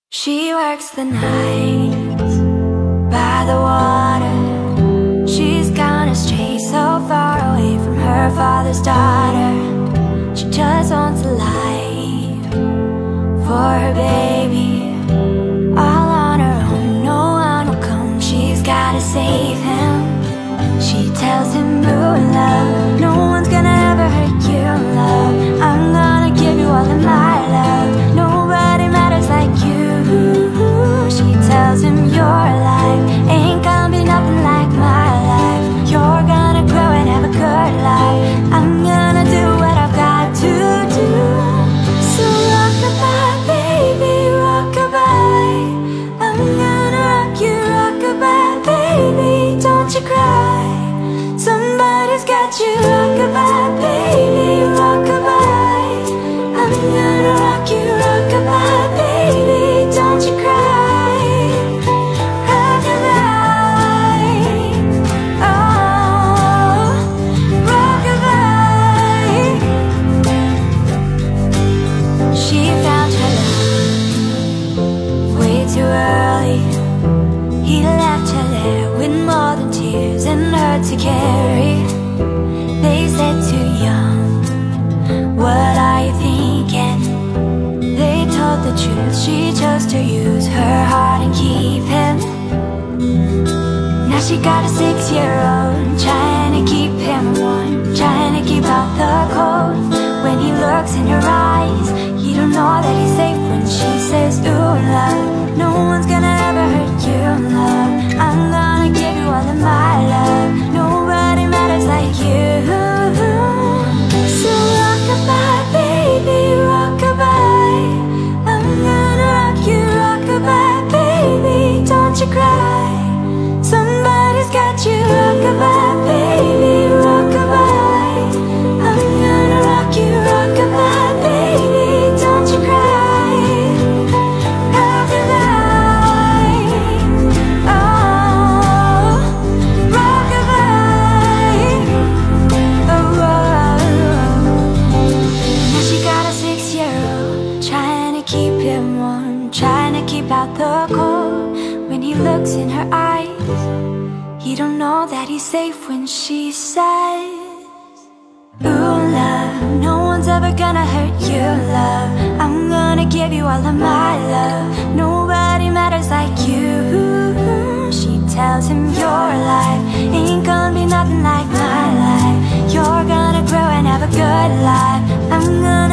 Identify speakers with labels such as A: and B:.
A: She works the nights by the water. She's gone astray, so far away from her father's daughter. She just wants a life for her baby, all on her own, no one will come. She's gotta save him. She tells him, "Ooh, love, no one's gonna ever hurt you, love. I'm gonna give you all of my love. Nobody matters like you." She tells him, "Your life ain't gonna be nothing like my life. You're gonna grow and have a good life. I'm gonna do what I've got to do." So rock-a-bye, baby, rock-a-bye. I'm gonna rock you, rock-a-bye, baby, don't you cry. Somebody's got you, rock-a-bye, baby, rock-a-bye. I'm gonna rock you, rock-a-bye, baby, don't you cry. To carry, they said too young, what are you thinking? They told the truth, she chose to use her heart and keep him. Now she got a 6-year-old, trying to keep him warm, trying to keep out the cold. When he looks in her eyes, you don't know that he's safe when she says, "Ooh, love, no one's gonna ever hurt you, love. I'm gonna give you all of my love. Nobody matters like you." So rock-a-bye, baby, rock-a-bye. I'm gonna rock you, rock-a-bye, baby, don't you cry. Somebody's got you, rock-a-bye, baby, rock-a-bye. I'm gonna rock you, rock-a-bye, baby, don't you cry. Rock-a-bye, oh, rock-a-bye, oh, oh. Now she got a 6-year-old, trying to keep him warm, trying to keep out the cold. When he looks in her eyes, he don't know that he's safe when she says, "Ooh, love, no one's ever gonna hurt you, love. I'm gonna give you all of my love. Nobody matters like you." She tells him, "Your life ain't gonna be nothing like my life. You're gonna grow and have a good life. I'm gonna